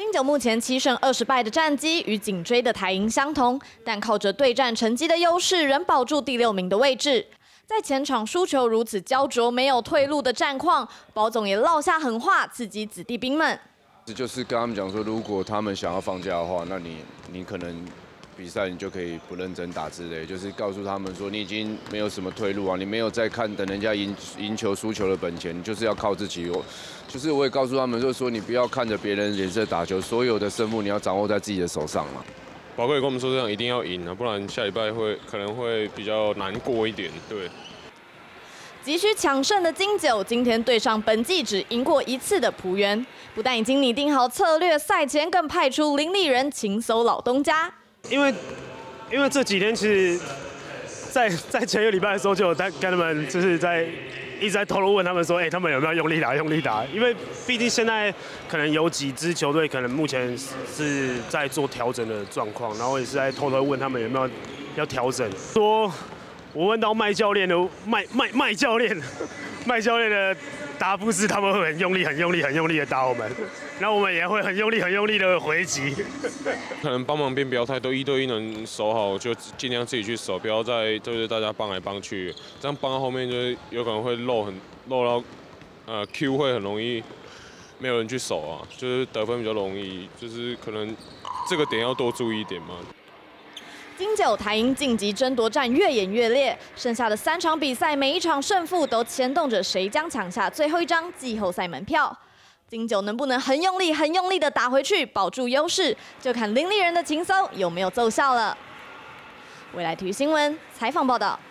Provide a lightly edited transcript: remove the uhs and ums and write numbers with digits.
金九目前7胜20败的战绩与紧追的台银相同，但靠着对战成绩的优势，仍保住第6名的位置。在前场输球如此焦灼、没有退路的战况，保总也落下狠话，刺激子弟兵们。 就是跟他们讲说，如果他们想要放假的话，那你可能比赛你就可以不认真打之类，就是告诉他们说，你已经没有什么退路啊，你没有在看等人家赢球输球的本钱，你就是要靠自己。就是我也告诉他们，就是说你不要看着别人脸色打球，所有的胜负你要掌握在自己的手上嘛。 宝哥也跟我们说，这样一定要赢啊，不然下礼拜可能会比较难过一点。对。 急需抢胜的金九，今天对上本季只赢过1次的璞园，不但已经拟定好策略，赛前更派出林立人勤搜老东家。 因为这几天其实在前一个礼拜的时候，就有在跟他们就是一直在透露问他们说，他们有没有用力打？因为毕竟现在可能有几支球队可能目前是在做调整的状况，然后也是在偷偷问他们有没有要调整。说我问到麦教练的答复是他们会很用力的打我们，然后我们也会很用力的回击。 可能帮忙边不要太多，1对1能守好就尽量自己去守，不要再就是大家帮来帮去，这样帮到后面就是有可能会漏到Q 会很容易没有人去守啊，就是得分比较容易，就是可能这个点要多注意一点嘛。 金九台银晋级争夺战越演越烈，剩下的3场比赛，每一场胜负都牵动着谁将抢下最后一张季后赛门票。金九能不能很用力的打回去，保住优势，就看林立人的勤搜有没有奏效了。未来体育新闻采访报道。